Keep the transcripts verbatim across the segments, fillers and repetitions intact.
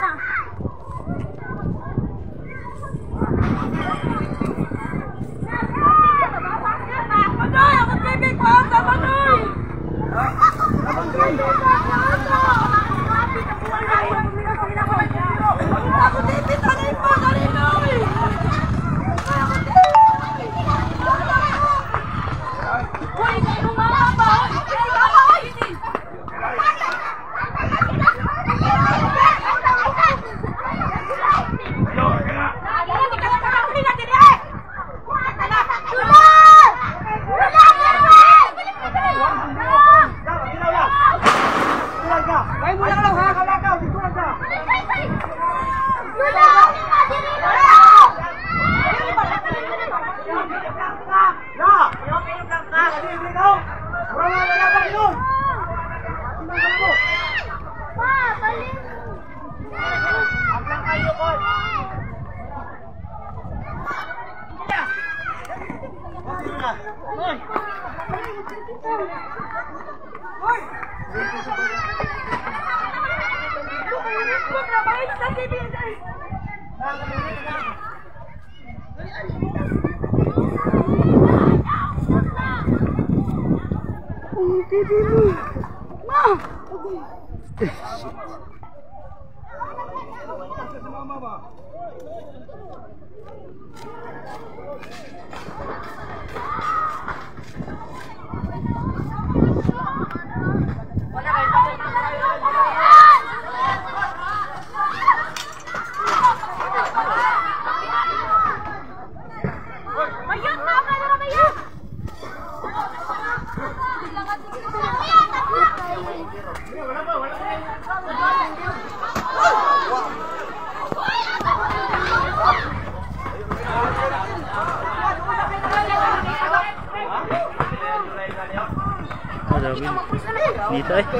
Dito eh.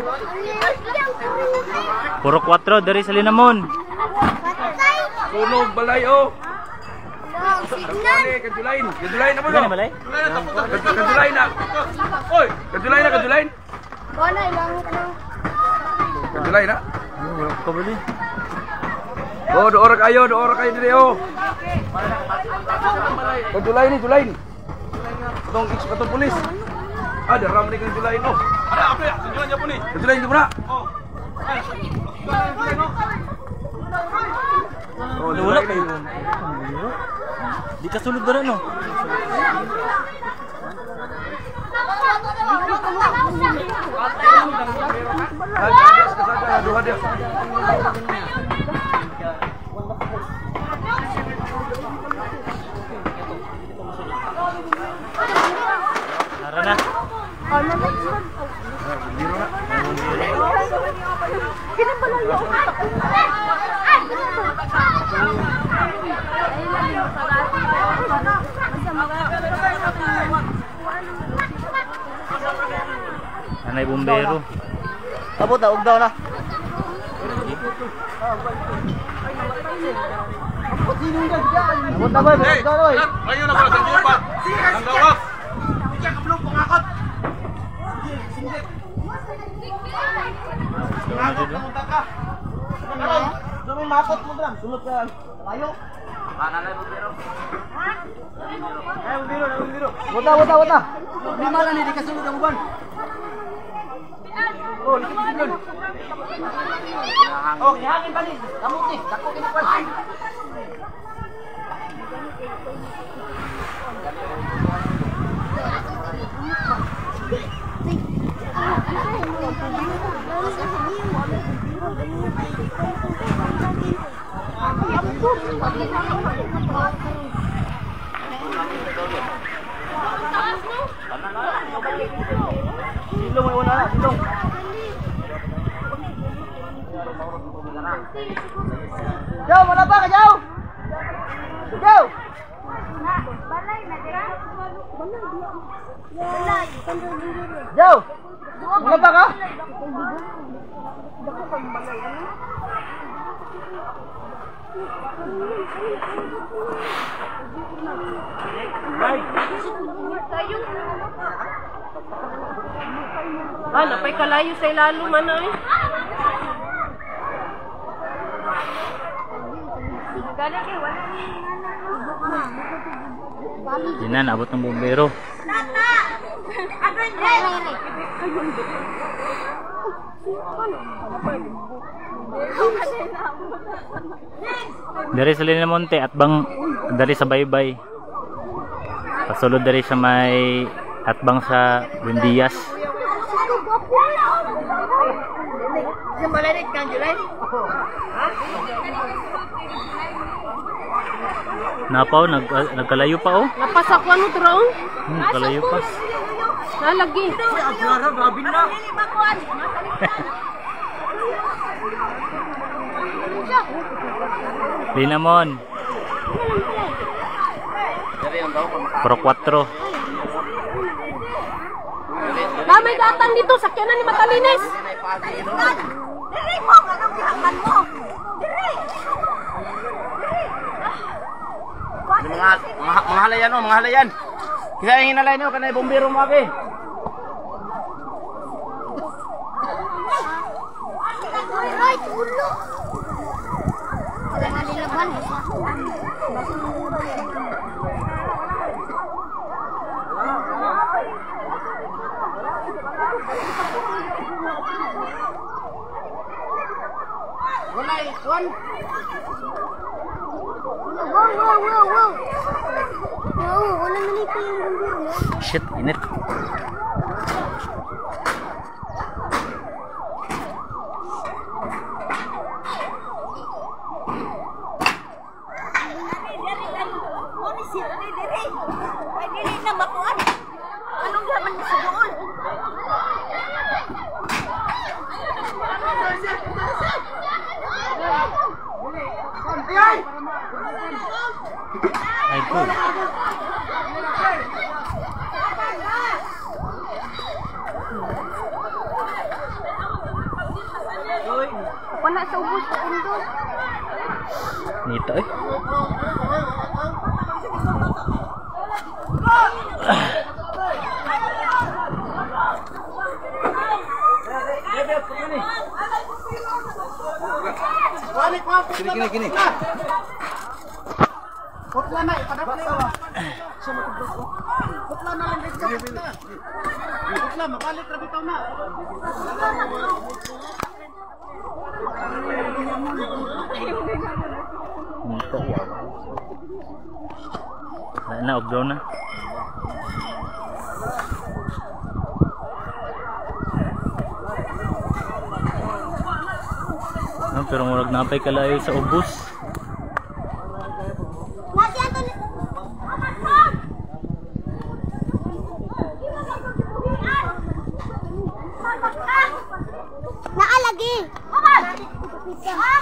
Puro kwatro dari sa Linamon. Sunog balay oh. Kadulain, kadulain na mo no. Balay? Kadulain na. Oy, kadulain na, kadulain. Wala ilang ano. Kadulain na. Wala ko bali. Oh, doora kayo, doora kayo dire oh. Kadulain ni, dulain. Tong X patong pulis. Ah, daram ni kang dulain oh. Ada apa ya? Tujuan niya po ni. Kadulain di mo na. Oh. Oh, wala kayo. Di kasulod dara no. Hadas kasada, aduh hadas. Nara na. Ano na? Biro na. Kinabalayo. Anay bumbero. Abot na, ugdaw na. Abot na boy, ugdaw na boy. Ayo na para sa pa. Ang gawas. Iya ka belum pangakot. Dumi makot mo dran, sulot ka. Tayo. Mana na bumbero? Eh, bumbero, bumbero. Wata, wata, wata. Di mana ni di kasulod ang uban? Oh, likit dun. Oh, ihangin pa ni. Kamot ni, dako kini. Silong mo na, silong. Jauh, mana pa ka jauh? Jauh. Balay na dira. Balay. Jauh. Mana pa ka? Dako kang balay ano? Baik. Tayo. Ah, napay kalayo sa ilalo man ay. Galing eh, wala ni Yun na, naabot ng bumbero. Tata! Agad rin! Dari sa Linamonte at bang dari sa Baybay. Pasulod dari sa may at bang sa Buendias. Sembalarit kan Julay? Napaw, nag, uh, nagkalayo pa oh. Napasakwan mo tro? Hmm, nagkalayo pa. Nalagi. Aglara, grabe na. Linamon. Pro four. Damay datang dito, sakyanan ni Matalinis. Diri mo, anong gihakan mo? Diri. Mga mga mga halayan oh, mga halayan. Kaya yung hinalay niyo kanay bombero mo abi. Ay, ulo. Wala na nilaban. Wala ikon. Wow, wow, wow, wow. Wow, wala nalito yung bombero mo. Shit, init. Anong yaman mo sa doon? Ay po. Wala sa ubos sa pundo. Nito eh. Kini kini kini. Putla na ipadap na yun. Putla na lang dito. Putla, mabalik na bitaw na. Nito. Wala na, ogdaw na. No, pero murag napay kalayo sa ubos. Naalagi.